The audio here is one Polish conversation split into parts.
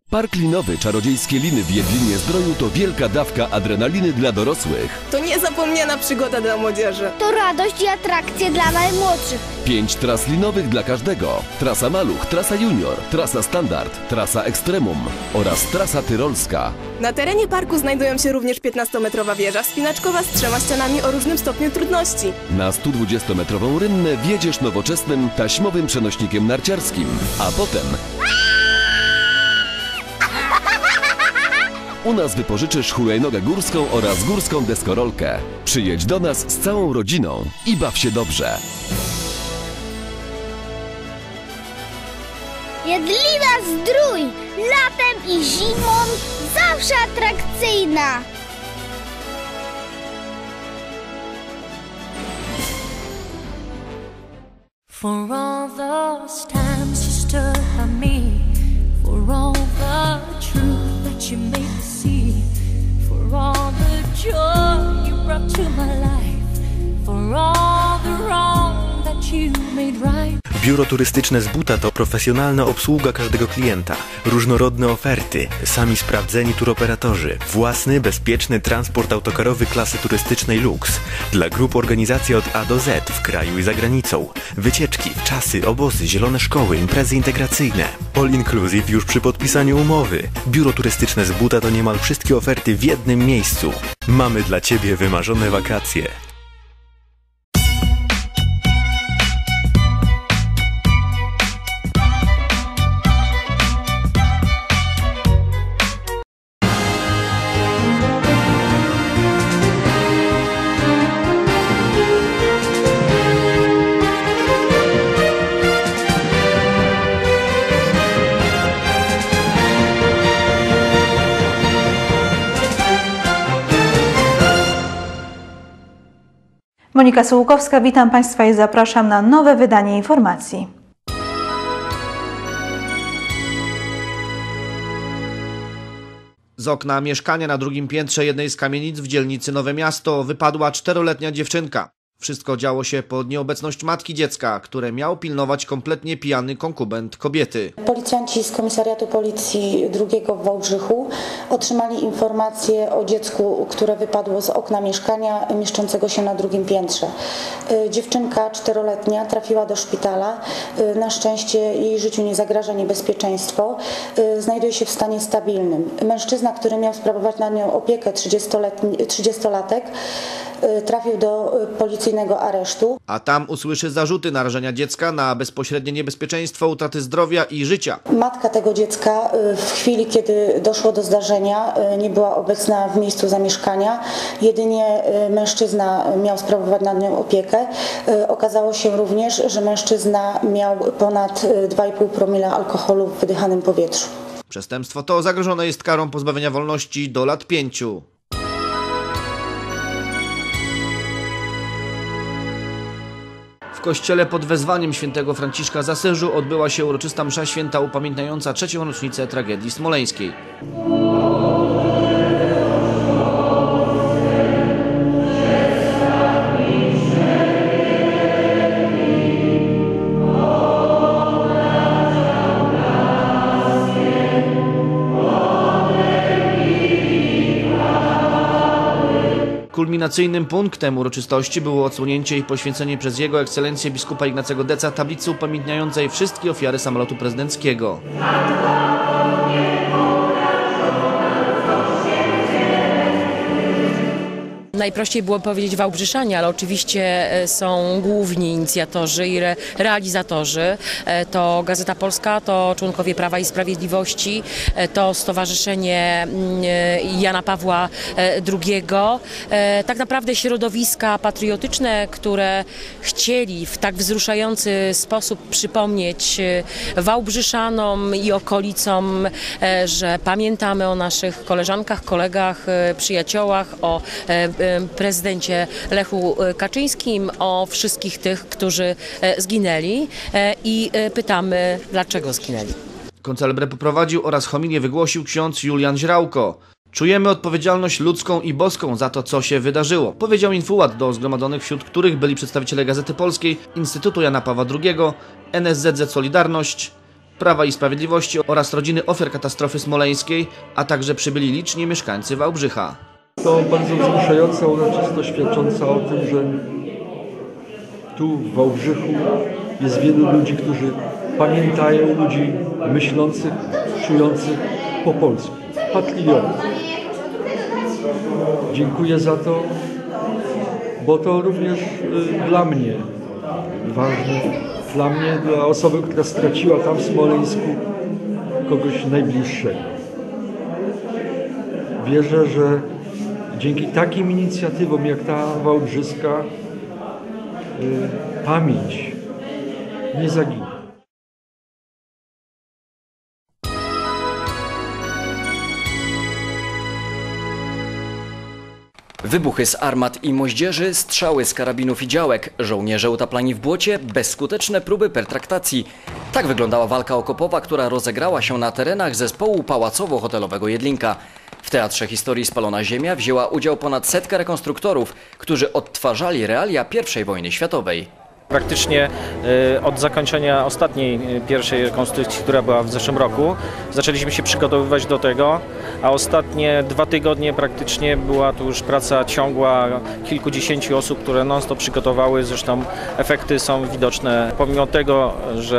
Park linowy Czarodziejskie Liny w Jedlinie-Zdroju to wielka dawka adrenaliny dla dorosłych. To niezapomniana przygoda dla młodzieży. To radość i atrakcje dla najmłodszych. 5 tras linowych dla każdego. Trasa Maluch, trasa Junior, trasa Standard, trasa Ekstremum oraz trasa Tyrolska. Na terenie parku znajdują się również 15-metrowa wieża wspinaczkowa z 3 ścianami o różnym stopniu trudności. Na 120-metrową rynnę wjedziesz nowoczesnym, taśmowym przenośnikiem narciarskim, a potem u nas wypożyczysz hulajnogę górską oraz górską deskorolkę. Przyjedź do nas z całą rodziną i baw się dobrze. Jedlina-Zdrój! Latem i zimą zawsze atrakcyjna! For all those times you stood by me, for all the truth that you made me see, for all the joy you brought to my life, for all the wrong that you made right. Biuro turystyczne z buta to profesjonalna obsługa każdego klienta, różnorodne oferty, sami sprawdzeni turoperatorzy, własny, bezpieczny transport autokarowy klasy turystycznej Lux, dla grup organizacji od A do Z w kraju i za granicą, wycieczki, czasy, obozy, zielone szkoły, imprezy integracyjne, all inclusive już przy podpisaniu umowy. Biuro turystyczne z buta to niemal wszystkie oferty w jednym miejscu. Mamy dla Ciebie wymarzone wakacje. Monika Sułkowska, witam Państwa i zapraszam na nowe wydanie informacji. Z okna mieszkania na drugim piętrze jednej z kamienic w dzielnicy Nowe Miasto wypadła 4-letnia dziewczynka. Wszystko działo się pod nieobecność matki dziecka, które miał pilnować kompletnie pijany konkubent kobiety. Policjanci z Komisariatu Policji II w Wałbrzychu otrzymali informację o dziecku, które wypadło z okna mieszkania mieszczącego się na drugim piętrze. Dziewczynka 4-letnia trafiła do szpitala. Na szczęście jej życiu nie zagraża niebezpieczeństwo. Znajduje się w stanie stabilnym. Mężczyzna, który miał sprawować nad nią opiekę, 30-latek, trafił do policyjnego aresztu. A tam usłyszy zarzuty narażenia dziecka na bezpośrednie niebezpieczeństwo utraty zdrowia i życia. Matka tego dziecka w chwili, kiedy doszło do zdarzenia, nie była obecna w miejscu zamieszkania. Jedynie mężczyzna miał sprawować nad nią opiekę. Okazało się również, że mężczyzna miał ponad 2,5 promila alkoholu w wydychanym powietrzu. Przestępstwo to zagrożone jest karą pozbawienia wolności do lat 5. W kościele pod wezwaniem świętego Franciszka z Asyżu odbyła się uroczysta msza święta upamiętniająca 3. rocznicę tragedii smoleńskiej. Kulminacyjnym punktem uroczystości było odsłonięcie i poświęcenie przez Jego Ekscelencję biskupa Ignacego Deca tablicy upamiętniającej wszystkie ofiary samolotu prezydenckiego. Najprościej było powiedzieć Wałbrzyszanie, ale oczywiście są główni inicjatorzy i realizatorzy. To Gazeta Polska, to członkowie Prawa i Sprawiedliwości, to Stowarzyszenie Jana Pawła II. Tak naprawdę środowiska patriotyczne, które chcieli w tak wzruszający sposób przypomnieć Wałbrzyszanom i okolicom, że pamiętamy o naszych koleżankach, kolegach, przyjaciołach, o prezydencie Lechu Kaczyńskim, o wszystkich tych, którzy zginęli i pytamy, dlaczego zginęli. Koncelebrę poprowadził oraz homilię wygłosił ksiądz Julian Źrałko. Czujemy odpowiedzialność ludzką i boską za to, co się wydarzyło, powiedział infułat do zgromadzonych, wśród których byli przedstawiciele Gazety Polskiej, Instytutu Jana Pawła II, NSZZ Solidarność Prawa i Sprawiedliwości oraz rodziny ofiar katastrofy smoleńskiej, a także przybyli liczni mieszkańcy Wałbrzycha. To bardzo wzruszająca uroczystość świadcząca o tym, że tu w Wałbrzychu jest wielu ludzi, którzy pamiętają, ludzi myślących, czujących po polsku, patriotów. Dziękuję za to, bo to również dla mnie ważne, dla mnie, dla osoby, która straciła tam w Smoleńsku kogoś najbliższego. Wierzę, że dzięki takim inicjatywom jak ta wałbrzyska pamięć nie zaginie. Wybuchy z armat i moździerzy, strzały z karabinów i działek, żołnierze utaplani w błocie, bezskuteczne próby pertraktacji. Tak wyglądała walka okopowa, która rozegrała się na terenach zespołu pałacowo-hotelowego Jedlinka. W Teatrze Historii Spalona Ziemia wzięła udział ponad 100 rekonstruktorów, którzy odtwarzali realia I wojny światowej. Praktycznie od zakończenia ostatniej pierwszej rekonstrukcji, która była w zeszłym roku, zaczęliśmy się przygotowywać do tego, a ostatnie 2 tygodnie praktycznie była tu już praca ciągła kilkudziesięciu osób, które non-stop przygotowały, zresztą efekty są widoczne. Pomimo tego,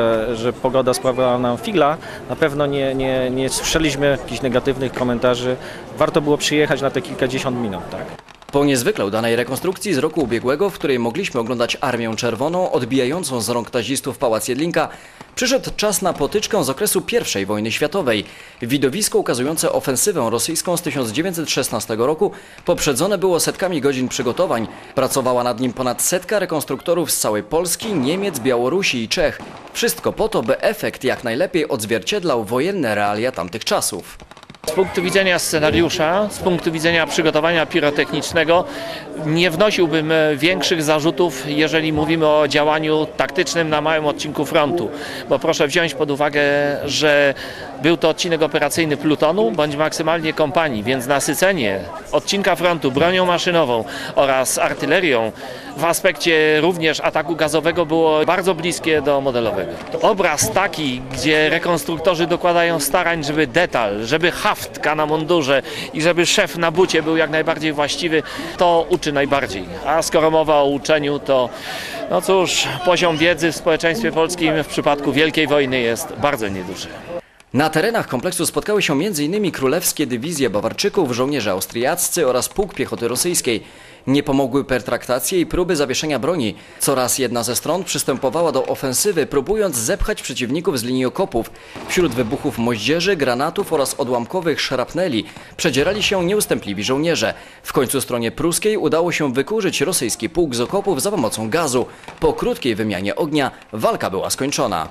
że pogoda sprawiała nam figla, na pewno nie słyszeliśmy jakichś negatywnych komentarzy. Warto było przyjechać na te kilkadziesiąt minut, tak. Po niezwykle udanej rekonstrukcji z roku ubiegłego, w której mogliśmy oglądać Armię Czerwoną odbijającą z rąk nazistów Pałac Jedlinka, przyszedł czas na potyczkę z okresu I wojny światowej. Widowisko ukazujące ofensywę rosyjską z 1916 roku poprzedzone było setkami godzin przygotowań. Pracowała nad nim ponad 100 rekonstruktorów z całej Polski, Niemiec, Białorusi i Czech. Wszystko po to, by efekt jak najlepiej odzwierciedlał wojenne realia tamtych czasów. Z punktu widzenia scenariusza, z punktu widzenia przygotowania pirotechnicznego nie wnosiłbym większych zarzutów, jeżeli mówimy o działaniu taktycznym na małym odcinku frontu. Bo proszę wziąć pod uwagę, że był to odcinek operacyjny plutonu bądź maksymalnie kompanii, więc nasycenie odcinka frontu bronią maszynową oraz artylerią w aspekcie również ataku gazowego było bardzo bliskie do modelowego. Obraz taki, gdzie rekonstruktorzy dokładają starań, żeby detal, żeby haftka na mundurze i żeby szef na bucie był jak najbardziej właściwy, to uczy najbardziej. A skoro mowa o uczeniu, to no cóż, poziom wiedzy w społeczeństwie polskim w przypadku Wielkiej Wojny jest bardzo nieduży. Na terenach kompleksu spotkały się m.in. królewskie dywizje Bawarczyków, żołnierze austriaccy oraz pułk piechoty rosyjskiej. Nie pomogły pertraktacje i próby zawieszenia broni. Coraz jedna ze stron przystępowała do ofensywy, próbując zepchać przeciwników z linii okopów. Wśród wybuchów moździerzy, granatów oraz odłamkowych szrapneli przedzierali się nieustępliwi żołnierze. W końcu stronie pruskiej udało się wykurzyć rosyjski pułk z okopów za pomocą gazu. Po krótkiej wymianie ognia walka była skończona.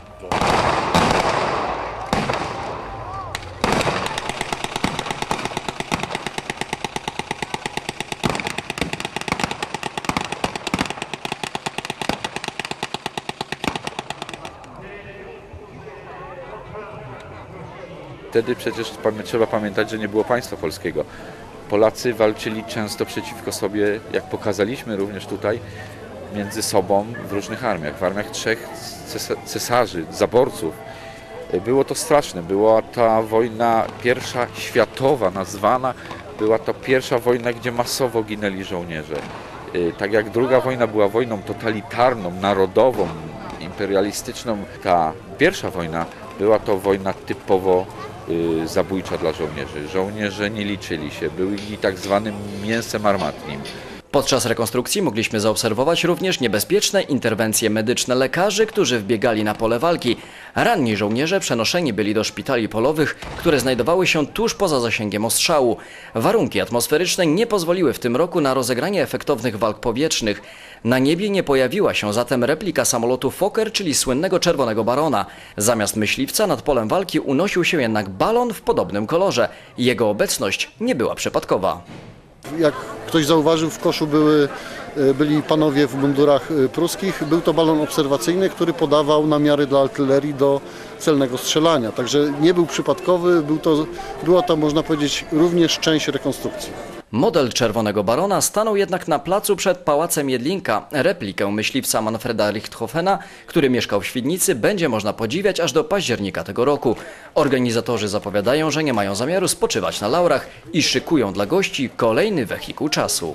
Wtedy przecież trzeba pamiętać, że nie było państwa polskiego. Polacy walczyli często przeciwko sobie, jak pokazaliśmy również tutaj, między sobą w różnych armiach. W armiach 3 cesarzy, zaborców. Było to straszne. Była ta wojna pierwsza światowa nazwana. Była to pierwsza wojna, gdzie masowo ginęli żołnierze. Tak jak druga wojna była wojną totalitarną, narodową, imperialistyczną, ta pierwsza wojna była to wojna typowo zabójcza dla żołnierzy. Żołnierze nie liczyli się, byli tak zwanym mięsem armatnim. Podczas rekonstrukcji mogliśmy zaobserwować również niebezpieczne interwencje medyczne lekarzy, którzy wbiegali na pole walki. Ranni żołnierze przenoszeni byli do szpitali polowych, które znajdowały się tuż poza zasięgiem ostrzału. Warunki atmosferyczne nie pozwoliły w tym roku na rozegranie efektownych walk powietrznych. Na niebie nie pojawiła się zatem replika samolotu Fokker, czyli słynnego Czerwonego Barona. Zamiast myśliwca nad polem walki unosił się jednak balon w podobnym kolorze. Jego obecność nie była przypadkowa. Jak ktoś zauważył, w koszu byli panowie w mundurach pruskich. Był to balon obserwacyjny, który podawał namiary dla artylerii do celnego strzelania. Także nie był przypadkowy, była to, można powiedzieć, również część rekonstrukcji. Model Czerwonego Barona stanął jednak na placu przed Pałacem Jedlinka. Replikę myśliwca Manfreda Richthofena, który mieszkał w Świdnicy, będzie można podziwiać aż do października tego roku. Organizatorzy zapowiadają, że nie mają zamiaru spoczywać na laurach i szykują dla gości kolejny wehikuł czasu.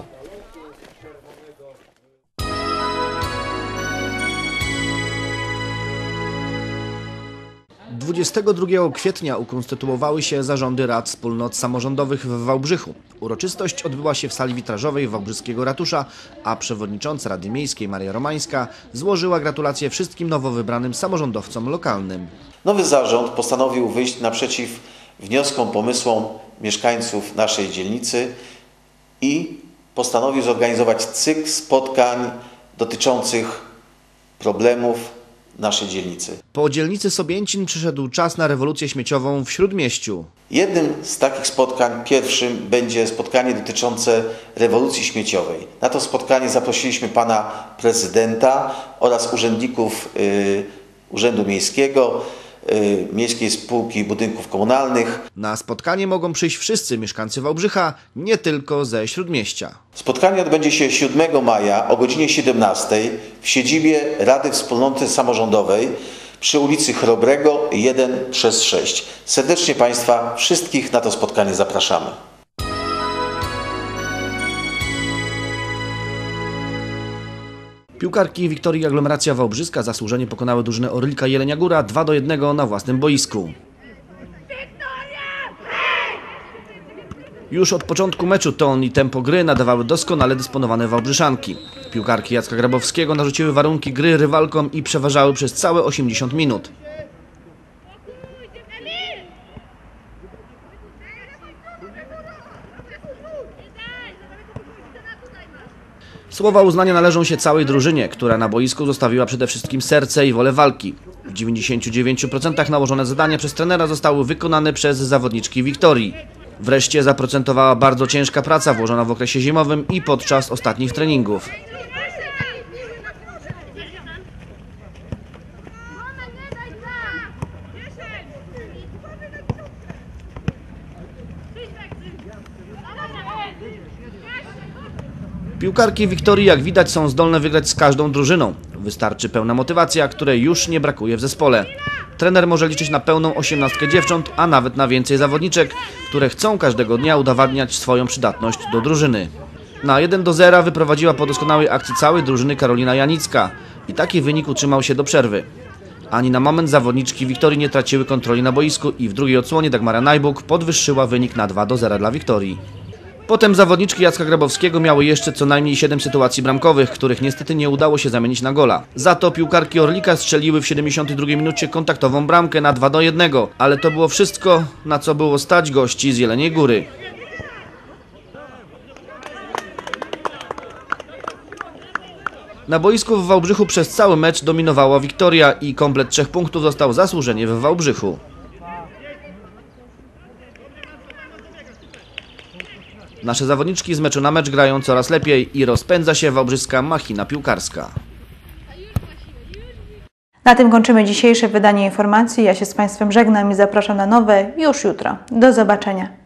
22 kwietnia ukonstytuowały się zarządy rad wspólnot samorządowych w Wałbrzychu. Uroczystość odbyła się w sali witrażowej wałbrzyskiego ratusza, a przewodnicząca Rady Miejskiej Maria Romańska złożyła gratulacje wszystkim nowo wybranym samorządowcom lokalnym. Nowy zarząd postanowił wyjść naprzeciw wnioskom, pomysłom mieszkańców naszej dzielnicy i postanowił zorganizować cykl spotkań dotyczących problemów naszej dzielnicy. Po dzielnicy Sobięcin przyszedł czas na rewolucję śmieciową w Śródmieściu. Jednym z takich spotkań, pierwszym, będzie spotkanie dotyczące rewolucji śmieciowej. Na to spotkanie zaprosiliśmy pana prezydenta oraz urzędników Urzędu Miejskiego, Miejskiej Spółki Budynków Komunalnych. Na spotkanie mogą przyjść wszyscy mieszkańcy Wałbrzycha, nie tylko ze Śródmieścia. Spotkanie odbędzie się 7 maja o godzinie 17 w siedzibie Rady Wspólnoty Samorządowej przy ulicy Chrobrego 1/6. Serdecznie Państwa wszystkich na to spotkanie zapraszamy. Piłkarki Wiktorii Aglomeracja Wałbrzyska zasłużenie pokonały drużynę Orlika Jelenia Góra 2-1 na własnym boisku. Już od początku meczu ton i tempo gry nadawały doskonale dysponowane wałbrzyszanki. Piłkarki Jacka Grabowskiego narzuciły warunki gry rywalkom i przeważały przez całe 80 minut. Słowa uznania należą się całej drużynie, która na boisku zostawiła przede wszystkim serce i wolę walki. W 99% nałożone zadania przez trenera zostały wykonane przez zawodniczki Wiktorii. Wreszcie zaprocentowała bardzo ciężka praca włożona w okresie zimowym i podczas ostatnich treningów. Piłkarki Wiktorii, jak widać, są zdolne wygrać z każdą drużyną. Wystarczy pełna motywacja, której już nie brakuje w zespole. Trener może liczyć na pełną 18 dziewcząt, a nawet na więcej zawodniczek, które chcą każdego dnia udowadniać swoją przydatność do drużyny. Na 1-0 wyprowadziła po doskonałej akcji całej drużyny Karolina Janicka i taki wynik utrzymał się do przerwy. Ani na moment zawodniczki Wiktorii nie traciły kontroli na boisku i w drugiej odsłonie Dagmara Najbuk podwyższyła wynik na 2-0 dla Wiktorii. Potem zawodniczki Jacka Grabowskiego miały jeszcze co najmniej 7 sytuacji bramkowych, których niestety nie udało się zamienić na gola. Za to piłkarki Orlika strzeliły w 72 minucie kontaktową bramkę na 2-1, ale to było wszystko, na co było stać gości z Jeleniej Góry. Na boisku w Wałbrzychu przez cały mecz dominowała Wiktoria i komplet 3 punktów został zasłużenie w Wałbrzychu. Nasze zawodniczki z meczu na mecz grają coraz lepiej i rozpędza się wałbrzyska machina piłkarska. Na tym kończymy dzisiejsze wydanie informacji. Ja się z Państwem żegnam i zapraszam na nowe już jutro. Do zobaczenia.